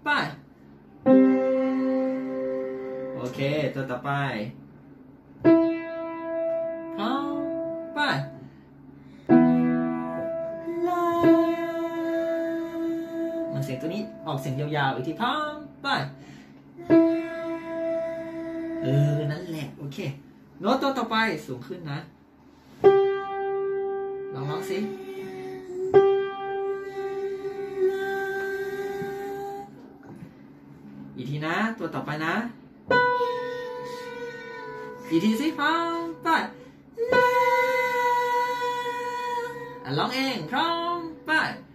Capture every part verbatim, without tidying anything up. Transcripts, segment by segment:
ไปโอเคตัวต่อไปพร้อมไปมันเสียงตัวนี้ออกเสียงยาวๆอีกทีพร้อมไปเออนั่นแหละโอเคโน้ตตัวต่อไปสูงขึ้นนะลองร้องสิอีกทีนะตัวต่อไปนะอีกทีสิพร้อมไปอ่ะร้องเองพร้อมไป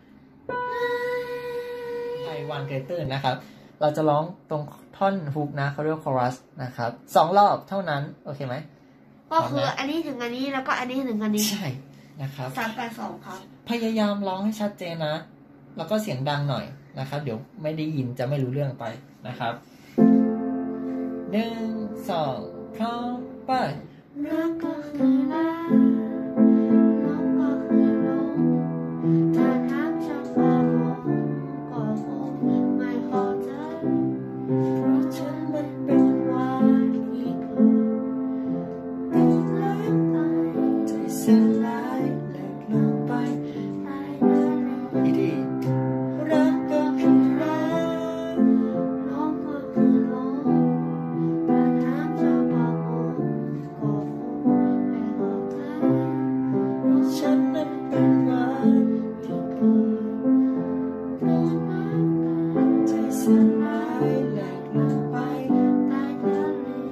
ไอวันเกเตอร์นะครับเราจะร้องตรงท่อนฮุกนะเขาเรียกคอรัสนะครับสองรอบเท่านั้นโอเคไหมก็คืออันนี้ถึงอันนี้แล้วก็อันนี้ถึงอันนี้ใช่นะครับสามแปดสองครับพยายามร้องให้ชัดเจนนะแล้วก็เสียงดังหน่อยนะครับเดี๋ยวไม่ได้ยินจะไม่รู้เรื่องไปนะครับหนึ่งสองพร้อมไปรักก็คือรักลงก็คือลงถ้าถามฉันว่าลงก็คงไม่เข้าใจเพราะฉันมันเป็นวันที่เกิดต้องรักไปใจสลายเลิกลงไปตายแล้วอีกทีรักก็คือรักลงก็คือลงถ้าถามฉันว่าลงก็คงไม่เข้าใจเพราะฉันนั้นเป็นวันที่เกิดต้องรักไปใจสลายเลิกลงไปตายแล้ว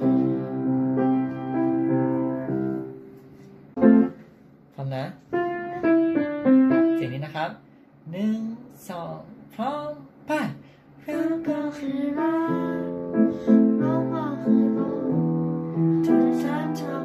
พร้อมนะเสียงนี้นะครับหนึ่งสองพร้อมไปรักก็คือรักลงก็คือลงถ้าฉันจะ